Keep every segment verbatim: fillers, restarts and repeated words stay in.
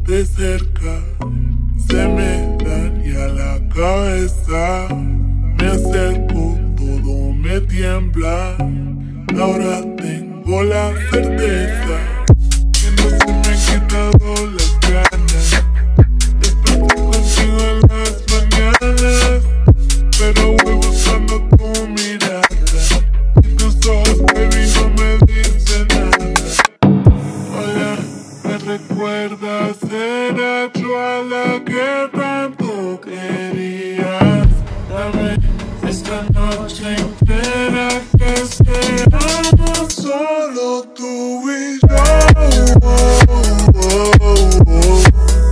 de cerca se me daña la cabeza. Me acerco, todo me tiembla. Ahora tengo la certeza que no se me han quitado las ganas. Desperté contigo en las mañanas, pero voy buscando tu mirada. Y tus ojos, baby, no me dicen nada. Hola, ¿me recuerdas? Era yo a la que tanto querías. Dame esta noche entera que seamos solo tú y yo. Oh, oh, oh, oh.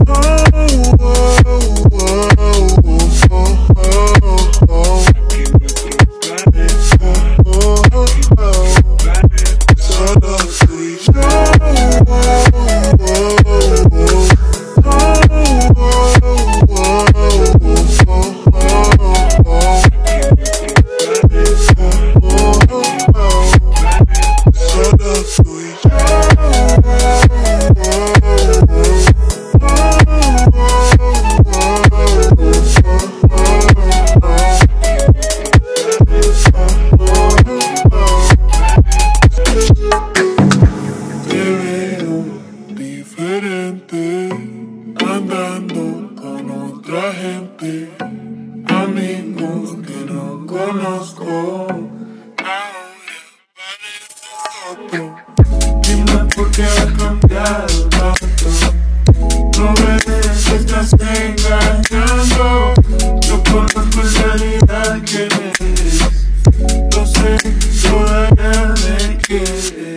Andando con otra gente, amigos que no conozco. Ahora pareces otro. Dime por qué has cambiado tanto. No ves que estás engañando. Yo conozco en realidad quién eres. No sé todavía de qué.